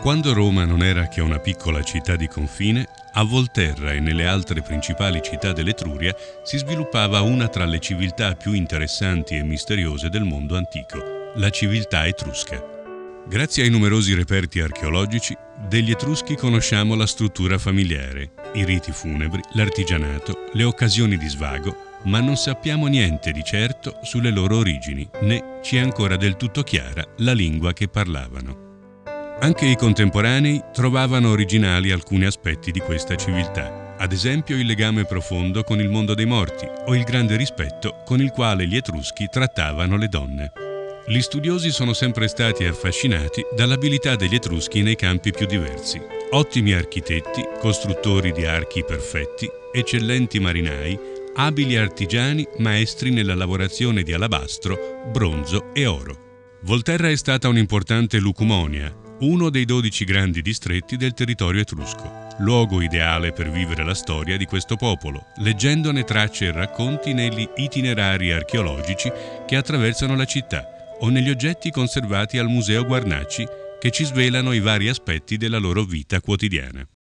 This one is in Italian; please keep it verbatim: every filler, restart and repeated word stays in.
Quando Roma non era che una piccola città di confine, a Volterra e nelle altre principali città dell'Etruria si sviluppava una tra le civiltà più interessanti e misteriose del mondo antico, la civiltà etrusca. Grazie ai numerosi reperti archeologici, degli Etruschi conosciamo la struttura familiare, i riti funebri, l'artigianato, le occasioni di svago, ma non sappiamo niente di certo sulle loro origini, né ci è ancora del tutto chiara la lingua che parlavano. Anche i contemporanei trovavano originali alcuni aspetti di questa civiltà, ad esempio il legame profondo con il mondo dei morti o il grande rispetto con il quale gli Etruschi trattavano le donne. Gli studiosi sono sempre stati affascinati dall'abilità degli Etruschi nei campi più diversi. Ottimi architetti, costruttori di archi perfetti, eccellenti marinai, abili artigiani, maestri nella lavorazione di alabastro, bronzo e oro. Volterra è stata un'importante lucumonia, uno dei dodici grandi distretti del territorio etrusco, luogo ideale per vivere la storia di questo popolo, leggendone tracce e racconti negli itinerari archeologici che attraversano la città o negli oggetti conservati al Museo Guarnacci che ci svelano i vari aspetti della loro vita quotidiana.